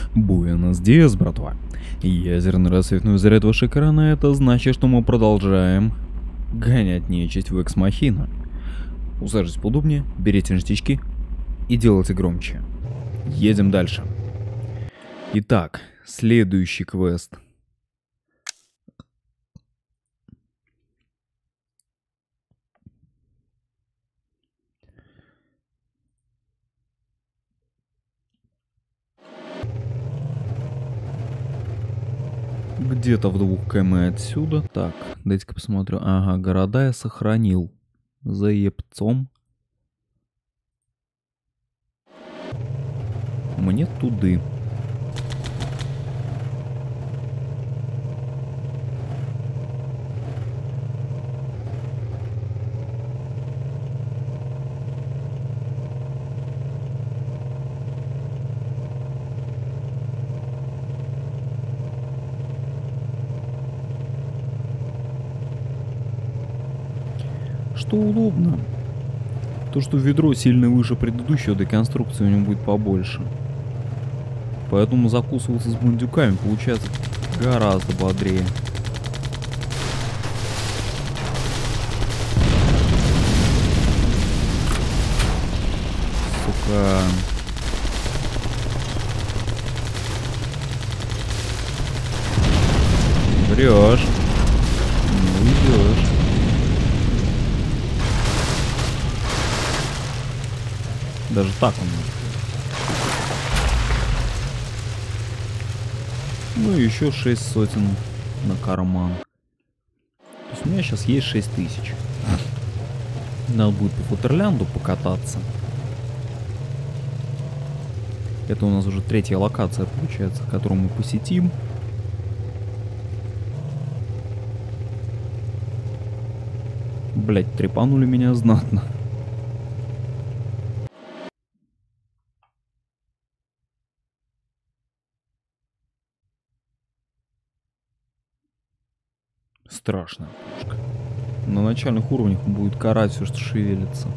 Буэнос диас, братва. Ядерный рассветный заряд выше экрана, это значит, что мы продолжаем гонять нечисть в Экс-Махина. Усаживайтесь поудобнее, берите ништячки и делайте громче. Едем дальше. Итак, следующий квест. Где-то в 2 км отсюда. Так, дайте-ка посмотрю. Ага, города я сохранил. За епцом. Мне туды. Что удобно. То, что ведро сильно выше предыдущего, да и конструкции у него будет побольше. Поэтому закусываться с бандюками получается гораздо бодрее. Сука. Врешь. Не уйдешь. Даже так он может. Ну и еще 6 сотен на карман. То есть у меня сейчас есть 6000. Надо будет по Футерлянду покататься. Это у нас уже 3-я локация получается, которую мы посетим. Блять, трепанули меня знатно. Страшная пушка. На начальных уровнях он будет карать все, что шевелится.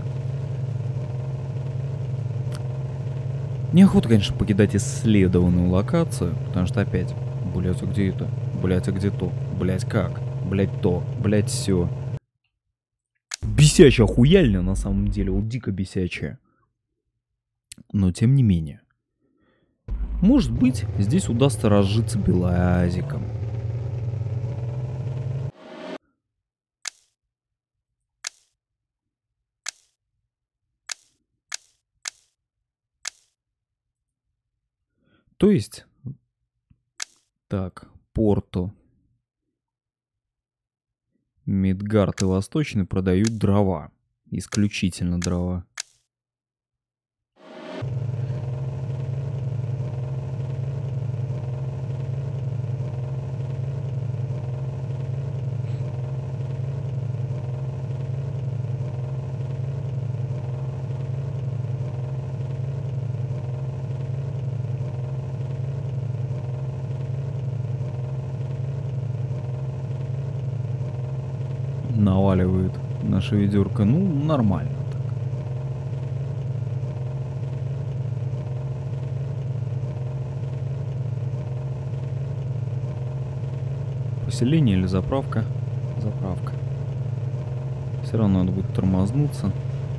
Неохота, конечно, покидать исследованную локацию, потому что опять, блять, а где это? Блять, а где то? Блять, как? Блять, то? Блять, все. Бесячая хуяльня на самом деле, вот дико бесячая. Но тем не менее. Может быть, здесь удастся разжиться белазиком. То есть, так, Порто, Мидгард и Восточный продают дрова. Исключительно дрова. Наваливает наша ведерко. Ну, нормально так. Поселение или заправка? Заправка. Все равно надо будет тормознуться.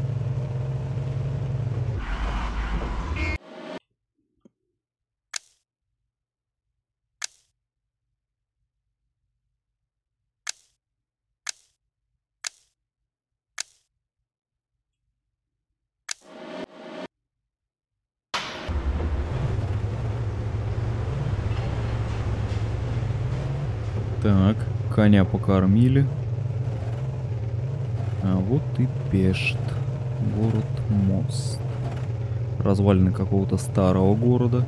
Так, коня покормили. А вот и Пешт. Город-мост. Развалины какого-то старого города.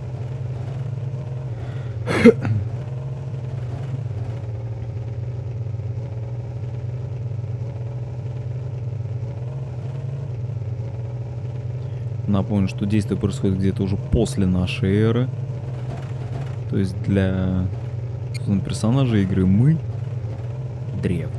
Напомню, что действие происходит где-то уже после нашей эры. То есть для персонажей игры мы древние.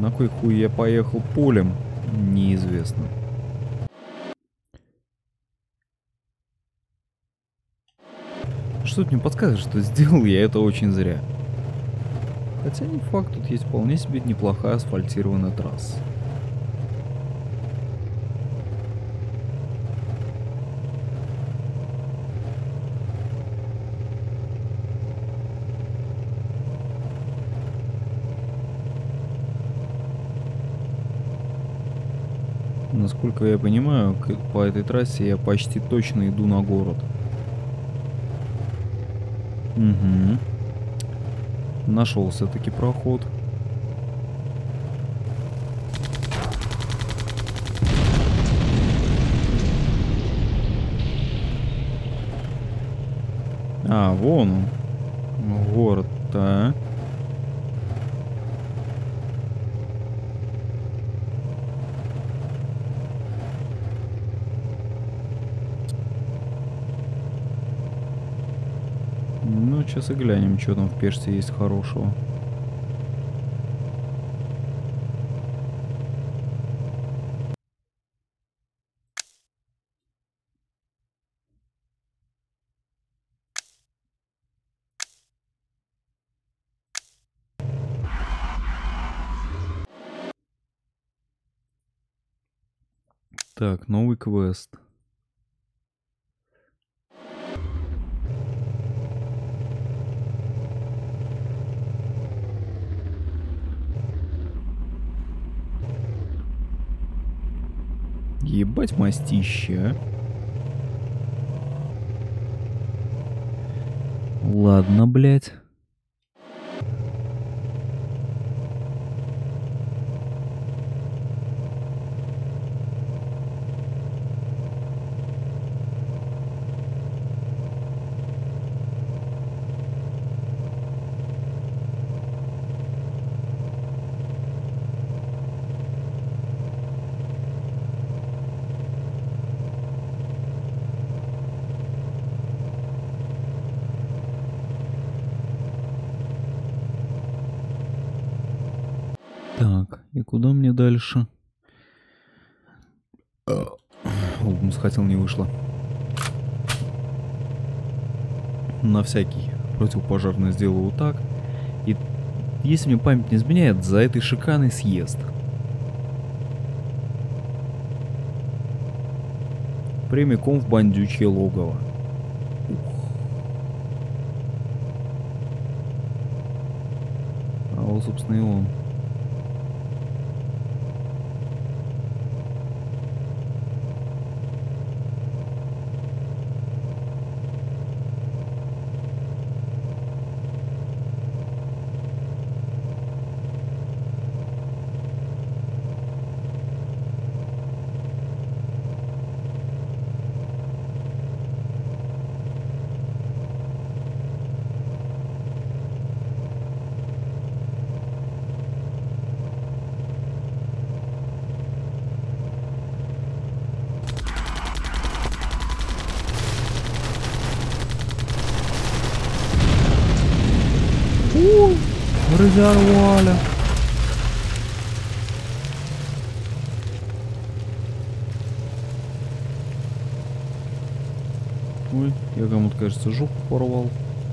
На кой хуй я поехал полем, неизвестно. Что-то мне подсказывает, что сделал я это очень зря. Хотя не факт, тут есть вполне себе неплохая асфальтированная трасса. Насколько я понимаю, по этой трассе я почти точно иду на город. Угу. Нашел все-таки проход. А, вон он. Город-то. Ну, сейчас и глянем, что там в Пеште есть хорошего. Так, новый квест. Ебать мастища. Ладно, блядь. Так, и куда мне дальше? Лбом схватил, не вышло. На всякий противопожарный сделаю вот так. И если мне память не изменяет, за этой шиканой съезд. Прямиком в бандючье логово. А вот, собственно, и он. Разорвали. Ой, я кому-то, кажется, жопу порвал.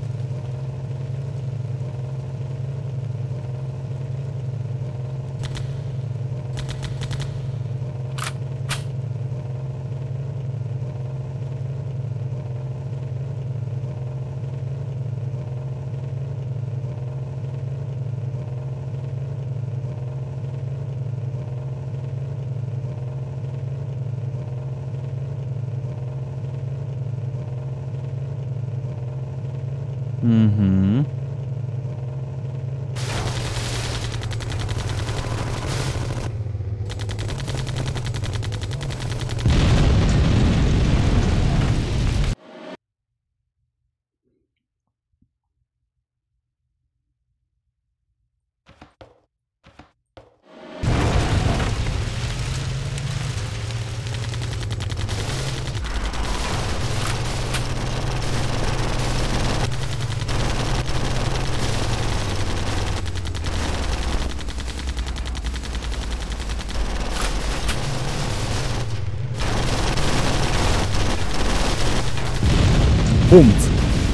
Угу. Бумц.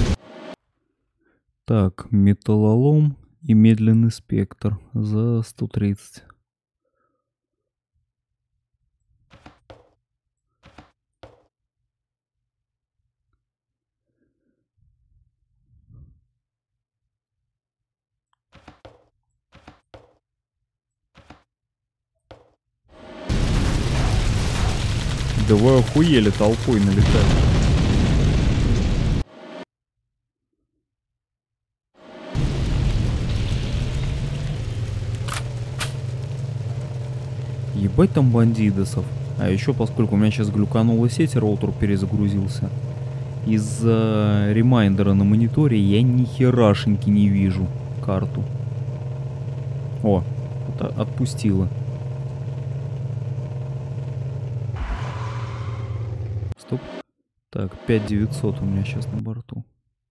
Так, металлолом и медленный спектр за 130. Да вы охуели толпой налетать. Ебать там бандидосов. А еще, поскольку у меня сейчас глюканула сеть, роутер перезагрузился. Из-за ремайндера на мониторе я ни херашеньки не вижу карту. О, отпустила. Стоп. Так, 5900 у меня сейчас на борту.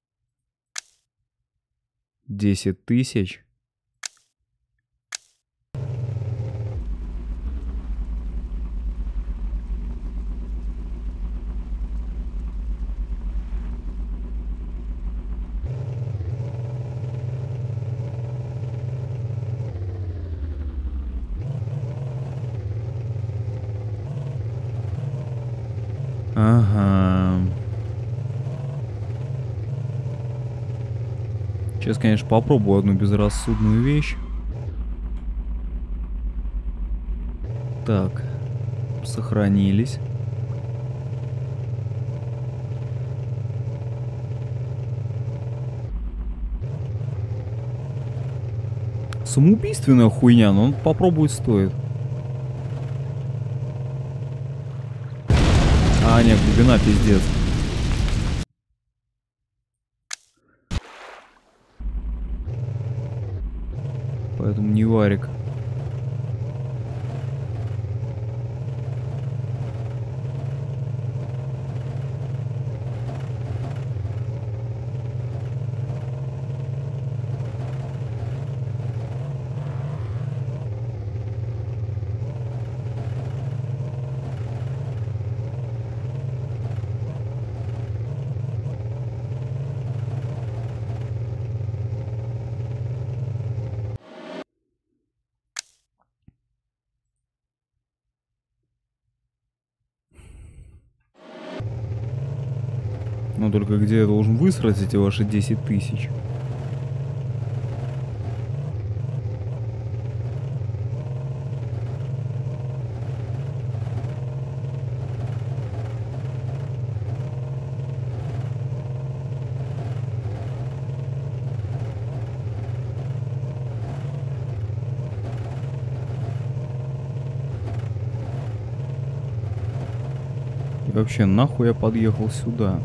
10 тысяч. Ага. Сейчас, конечно, попробую одну безрассудную вещь. Так. Сохранились. Самоубийственная хуйня, но попробовать стоит. А, нет, глубина пиздец. Поэтому не варик. Но только где я должен высрать эти ваши 10 тысяч? И вообще, нахуй я подъехал сюда?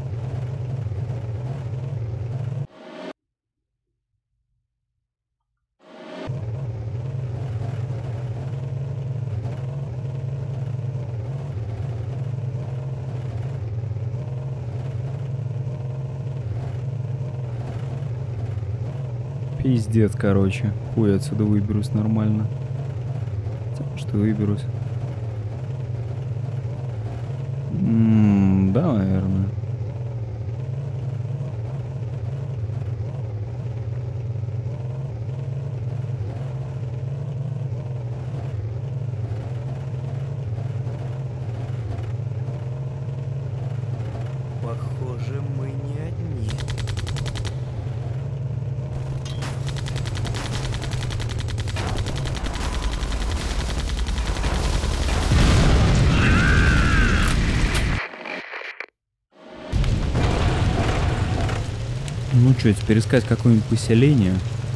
Пиздец, короче. Хуй отсюда выберусь нормально. Что выберусь? Да, наверное. Похоже, мы не одни. Ну что, теперь искать какое-нибудь поселение?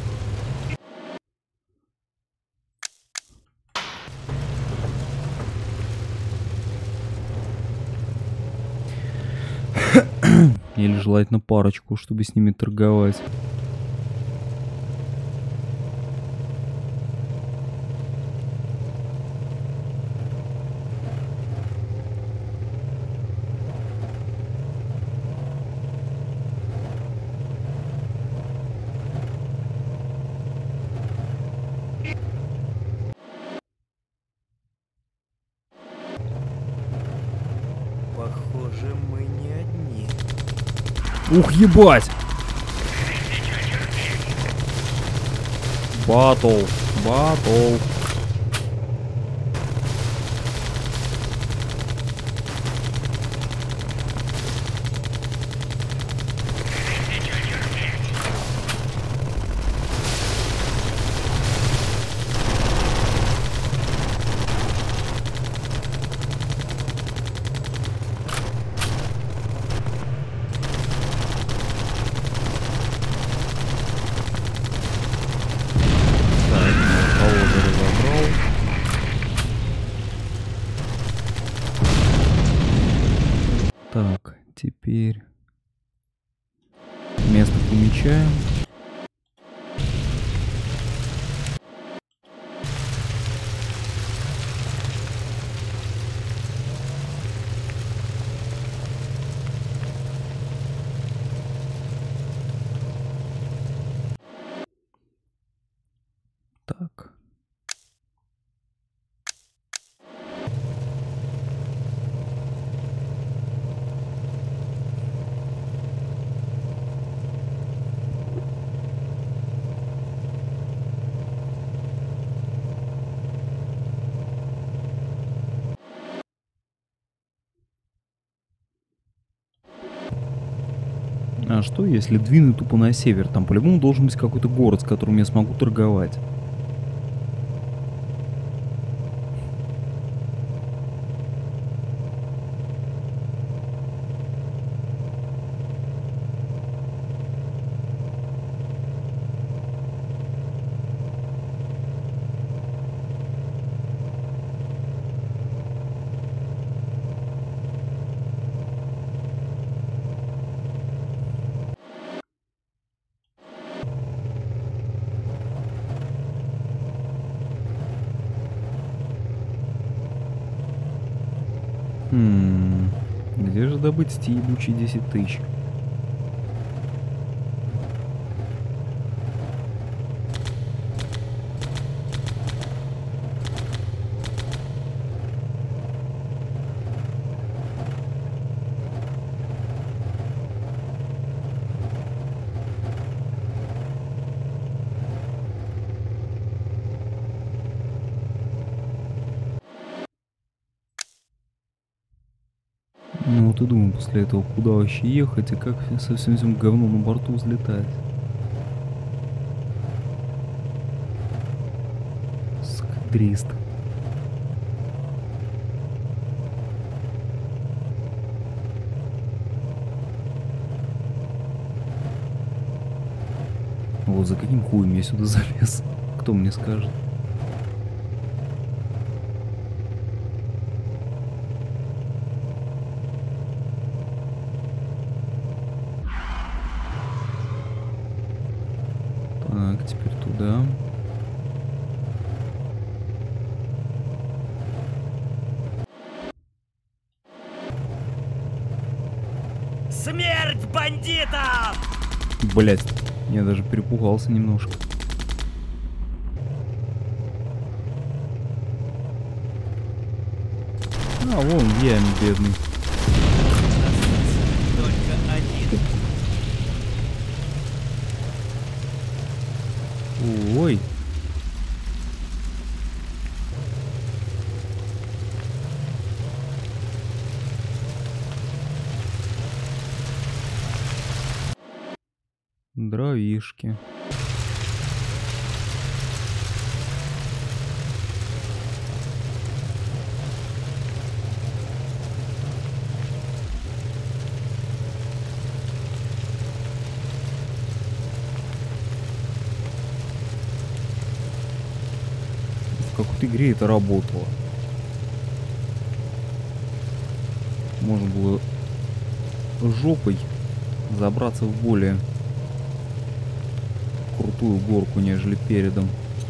Или желательно парочку, чтобы с ними торговать. Похоже, мы не одни. Ух, ебать! Батл. Батл. Так, теперь место помечаем. Так. А что, если двинуть тупо на север? Там по-любому должен быть какой-то город, с которым я смогу торговать. Где же добыть эти ебучие 10 тысяч? Ну вот и думаю после этого, куда вообще ехать и как со всем этим говном на борту взлетать. Скадрист. Вот за каким хуем я сюда залез? Кто мне скажет? Так, теперь туда. Смерть бандитам! Блять, я даже перепугался немножко. А, вон я, бедный. Только один. Ой. Дровишки. В какой-то игре это работало. Можно было жопой забраться в более крутую горку, нежели передом.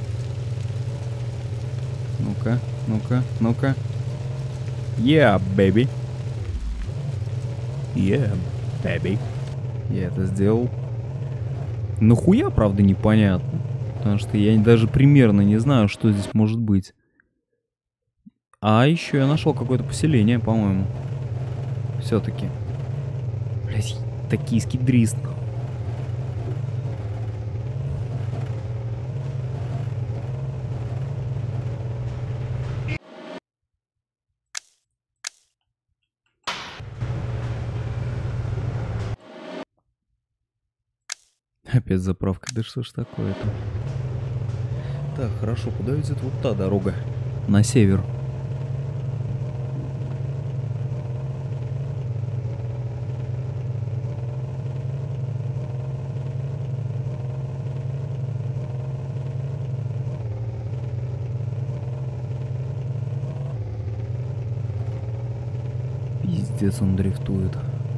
Ну-ка, ну-ка, ну-ка. Yeah, baby. Yeah, baby. Я это сделал. Нахуя, правда, непонятно. Потому что я даже примерно не знаю, что здесь может быть. А еще я нашел какое-то поселение, по-моему. Все-таки. Блять, Токийский дрист. Опять заправка, да что ж такое-то? Так, хорошо, куда ведет вот та дорога? На север. Пиздец, он дрифтует.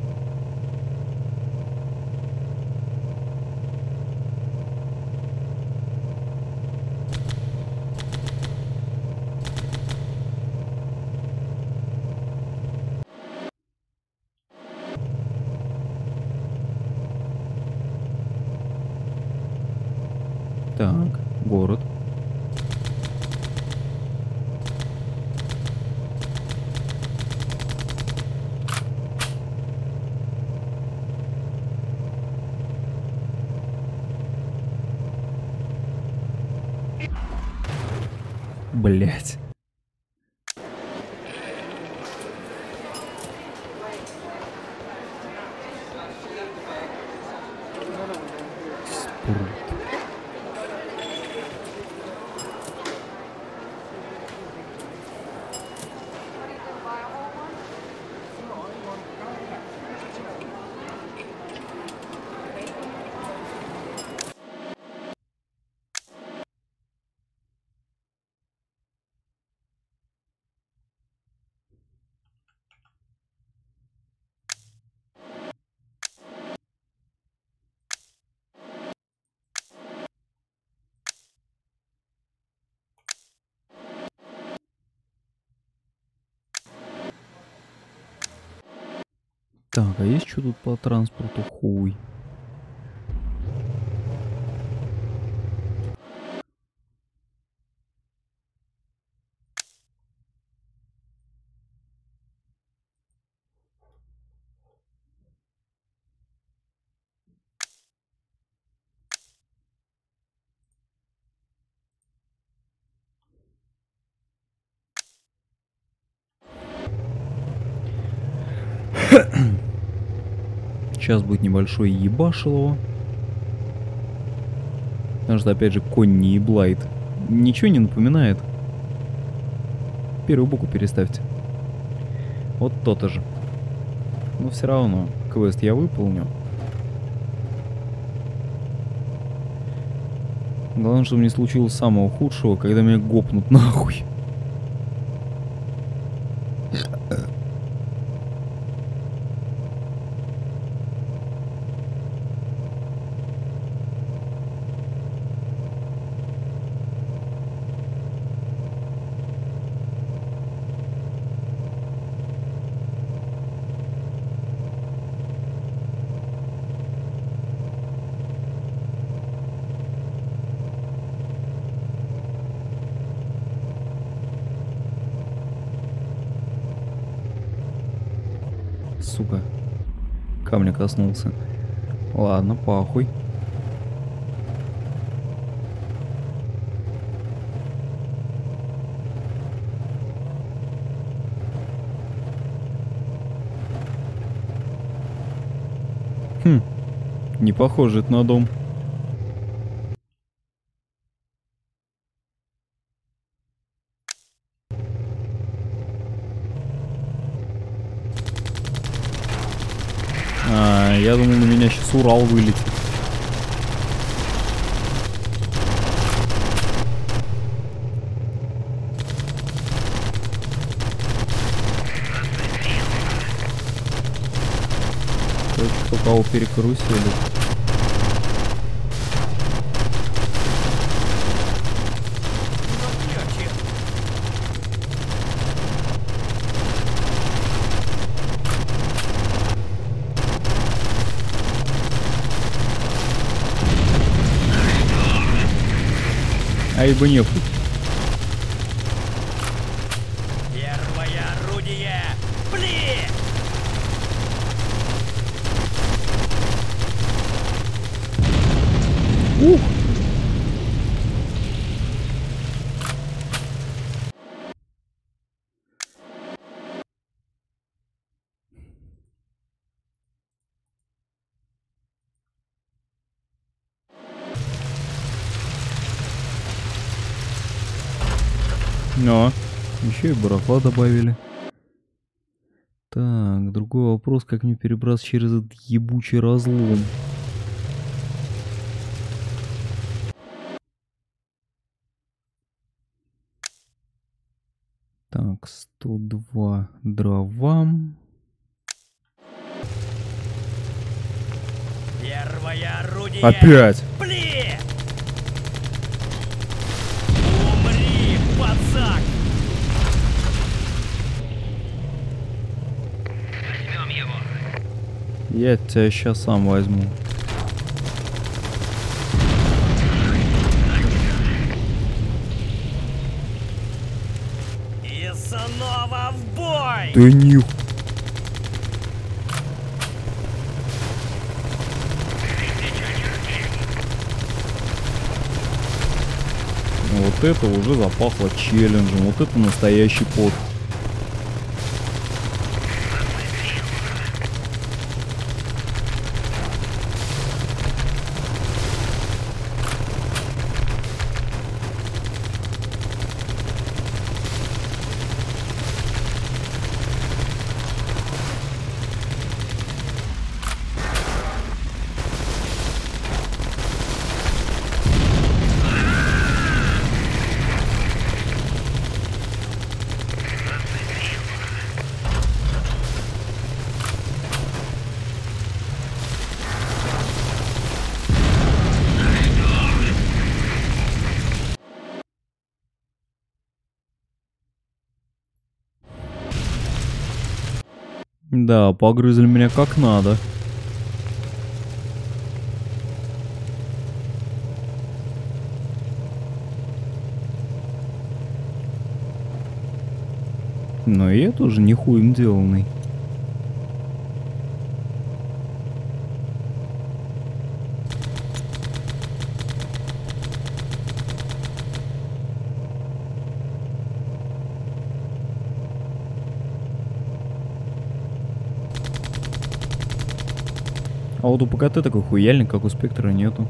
Так, город. Блять. Спрут. Так, а есть что тут по транспорту? Хуй. Сейчас будет небольшой ебашилово. Потому что, опять же, конь не еблает. Ничего не напоминает. Первую букву переставьте. Вот то-то же. Но все равно, квест я выполню. Главное, чтобы не случилось самого худшего, когда меня гопнут нахуй. Сука. Камня коснулся. Ладно, похуй. Хм. Не похоже это на дом. Я думал, на меня сейчас Урал вылетит. Кто кого перекарусили. Ай бы нехуй. Первое орудие! Пли! Ух! Но, еще и барахла добавили. Так, другой вопрос, как мне перебраться через этот ебучий разлом. Так, 102 дрова. Первое орудие. Опять! Пли! Умри, пацак! Возьмем его. Я тебя сейчас сам возьму. И снова в бой! Да нюх. Вот это уже запахло челленджем. Вот это настоящий пот. Да, погрызли меня как надо. Но и я тоже не хуем деланный. А вот у ПКТ такой хуяльник, как у Спектра, нету.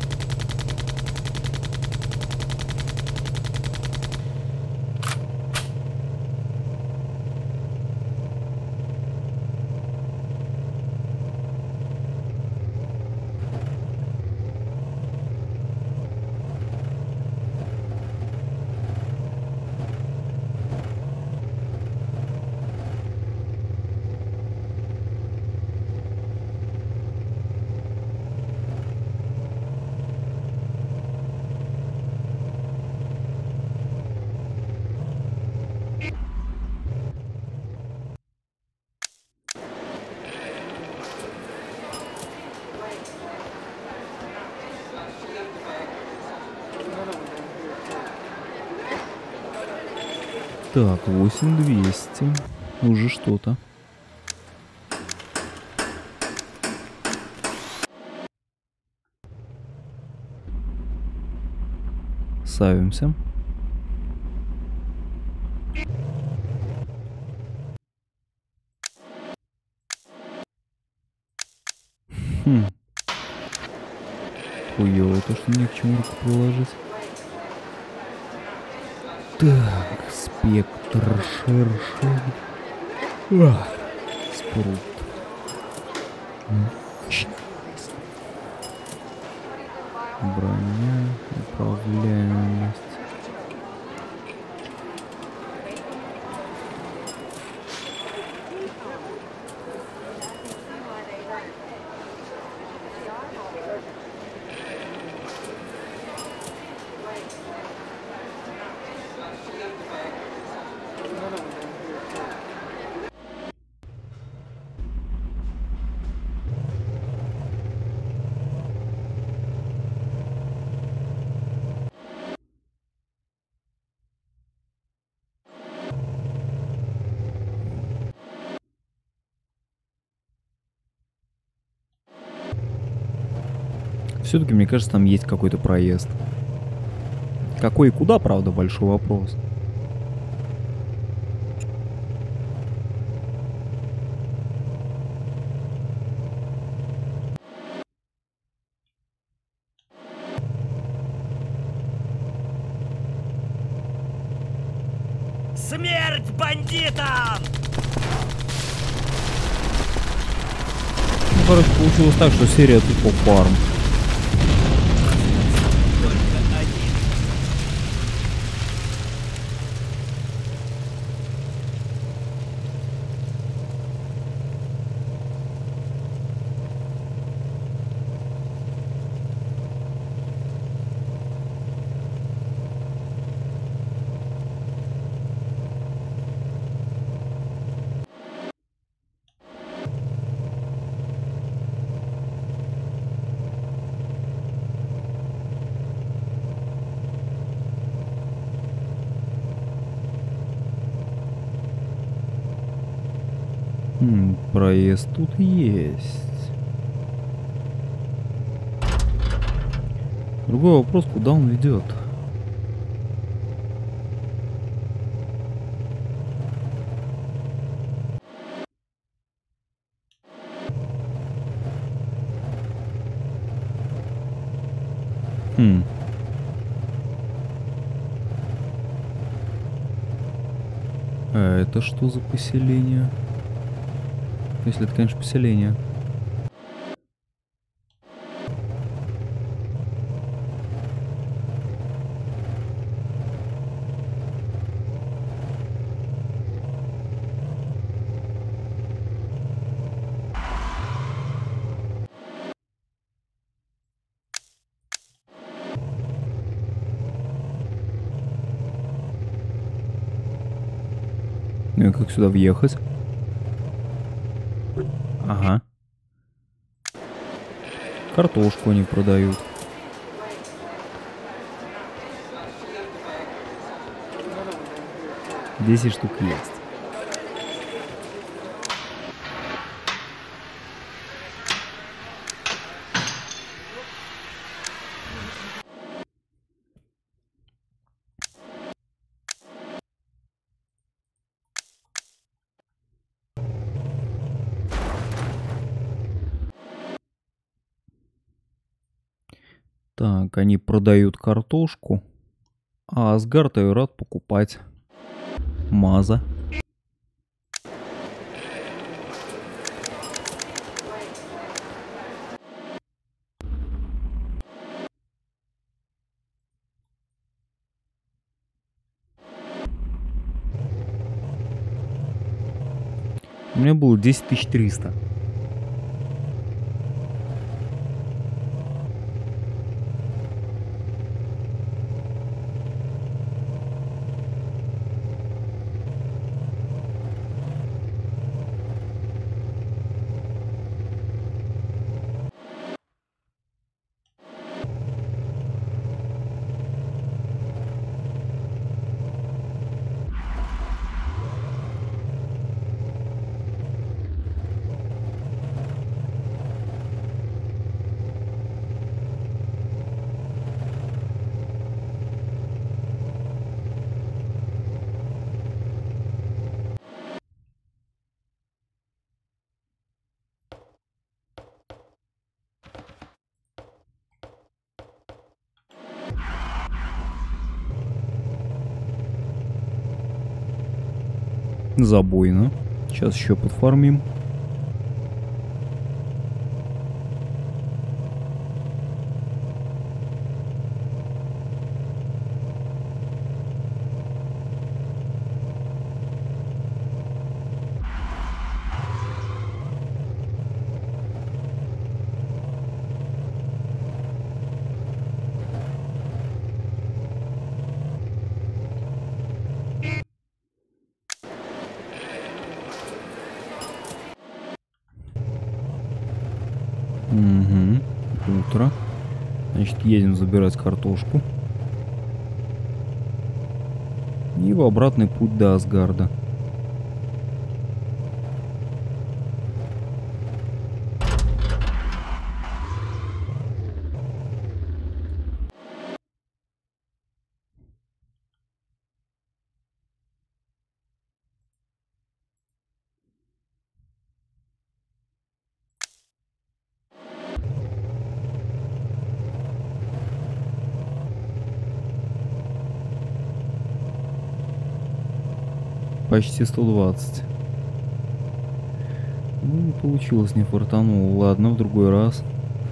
Так, 8200. Уже что-то. Савимся. Хуёво то, что не к чему руку приложить. Так, Спектр, шершень. Спрут. Броня, управляемость. все-таки, мне кажется, там есть какой-то проезд. Какой и куда, правда, большой вопрос. Смерть бандитам! Ну, короче, получилось так, что серия тупо фарм. Только один. Проезд тут есть. Другой вопрос, куда он ведет? А это что за поселение? Если это, конечно, поселение. Ну и как сюда въехать? Ага. Картошку они продают. Десять штук есть. Так, они продают картошку, а Асгард ее рад покупать. Маза. У меня было 10 300. Забойно. Сейчас еще подфармим. Угу. Утро. Значит, едем забирать картошку. И в обратный путь до Асгарда. почти 120. Ну, получилось, не фартанул. Ладно, в другой раз.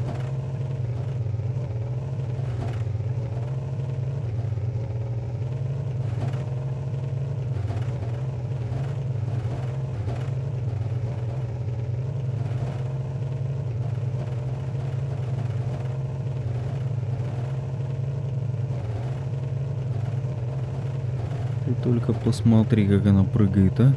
Ты только посмотри, как она прыгает, а.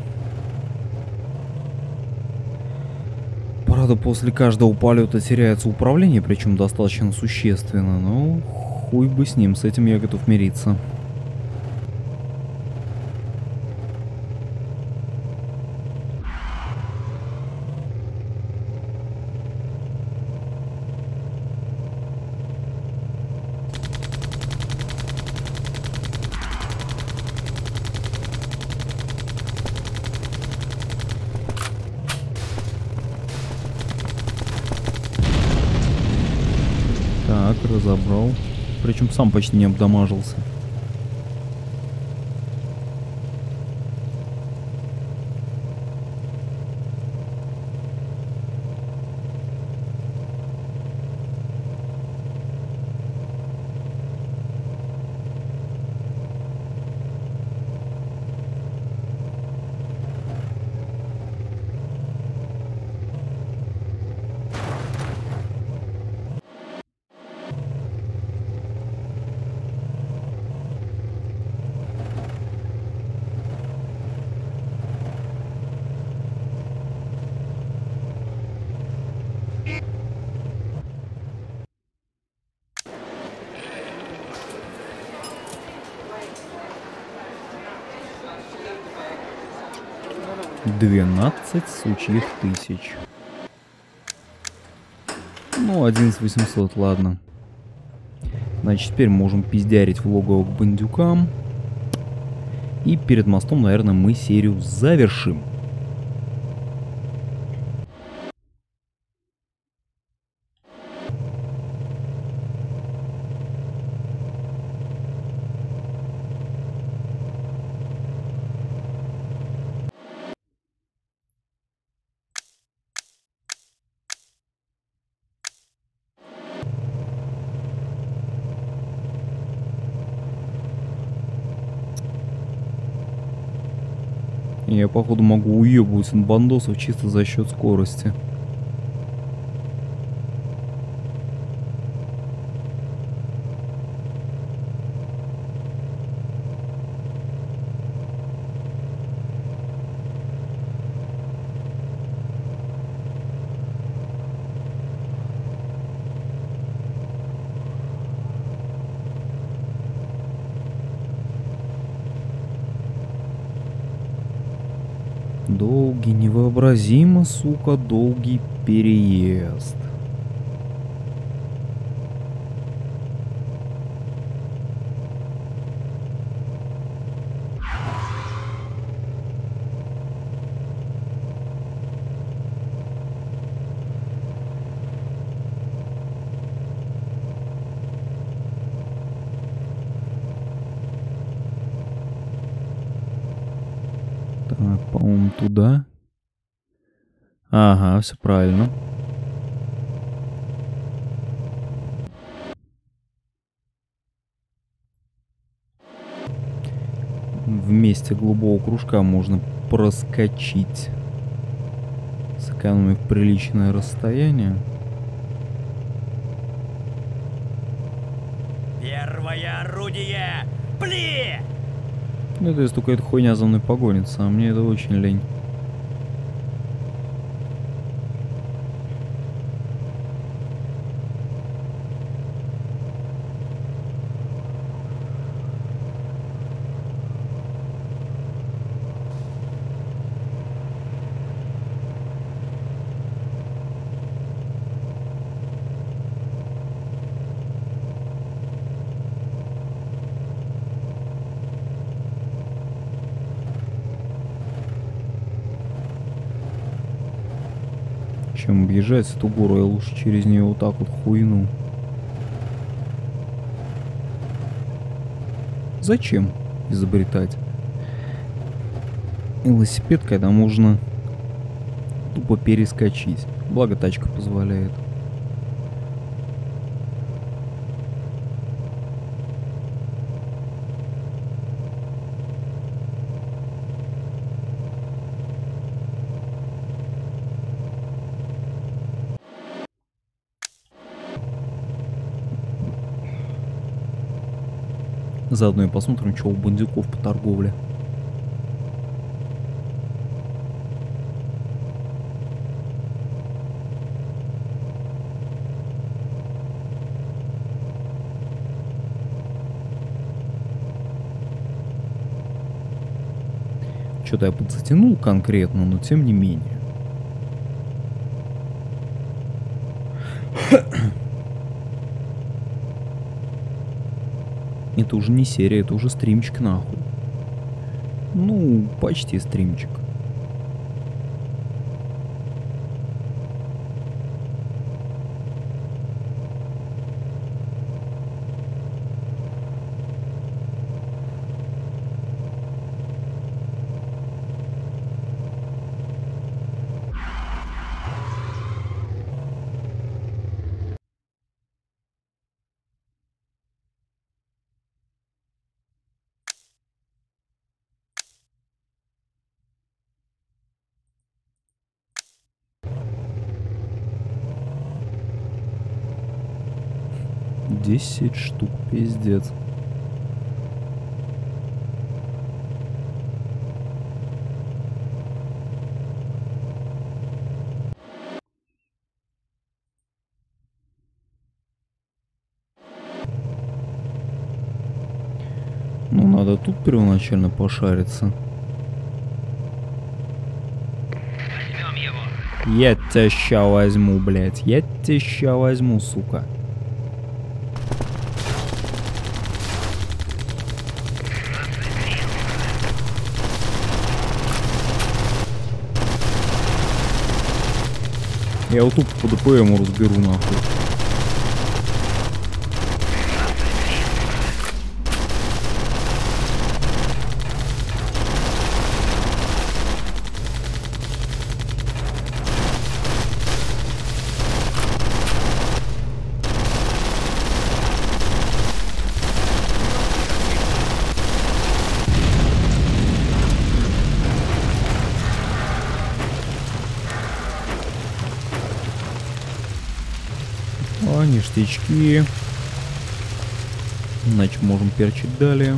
Правда, после каждого полета теряется управление, причем достаточно существенно, но хуй бы с ним, с этим я готов мириться. Так, разобрал. Причем сам почти не обдамажился. $12 сучьих тысяч. Ну, 11800, ладно. Значит, теперь можем пиздярить в логово к бандюкам. И перед мостом, наверное, мы серию завершим. Я, походу, могу уебывать на бандосов чисто за счет скорости. Долгий, невообразимо, сука, долгий переезд. Так, по-моему, туда. Ага, все правильно. В месте голубого кружка можно проскочить, сэкономив приличное расстояние. Первое орудие! Пли! Ну, это если только эта хуйня за мной погонится, а мне это очень лень. Чем объезжать эту гору, я лучше через нее вот так вот хуйну. Зачем изобретать? велосипед, когда можно тупо перескочить. Благо тачка позволяет. Заодно и посмотрим, что у бандюков по торговле. Что-то я подзатянул конкретно, но тем не менее. Это уже не серия, это уже стримчик нахуй. Ну, почти стримчик. Десять штук, пиздец. Ну, надо тут первоначально пошариться. Возьмем его. Я тебя ща возьму, блядь. Я тебя ща возьму, сука. Я вот тут по ДПМу разберу, нахуй. О, ништячки. Значит, можем перчить далее.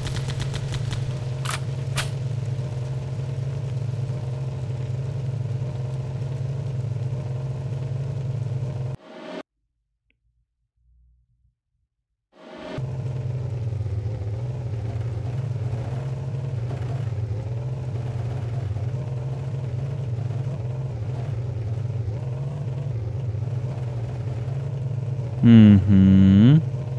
Угу.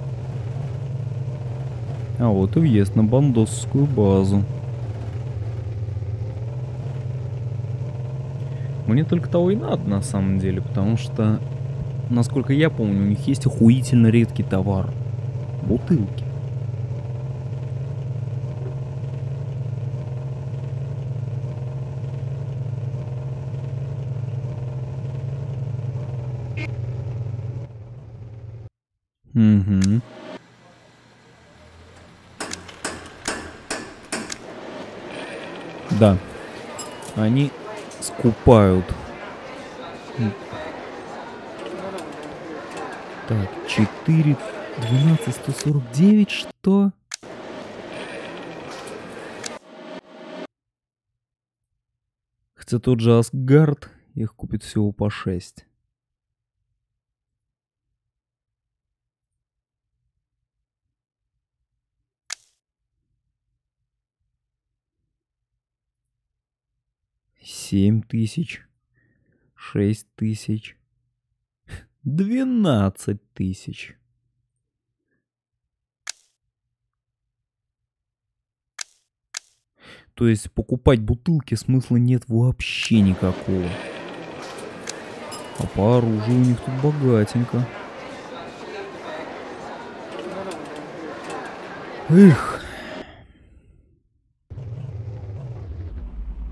А вот и въезд на бандосскую базу. Мне только того и надо на самом деле, потому что, насколько я помню, у них есть охуительно редкий товар. Бутылки. Угу. Да. Они скупают. Так, 4, 12, 149, что? Хотя тот же Асгард их купит всего по 6. Семь тысяч, 6 тысяч, 12 тысяч. То есть покупать бутылки смысла нет вообще никакого. А по оружию у них тут богатенько. Эх.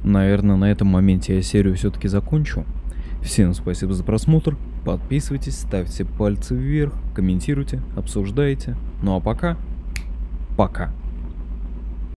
Наверное, на этом моменте я серию все-таки закончу. Всем спасибо за просмотр. Подписывайтесь, ставьте пальцы вверх, комментируйте, обсуждайте. Ну а пока.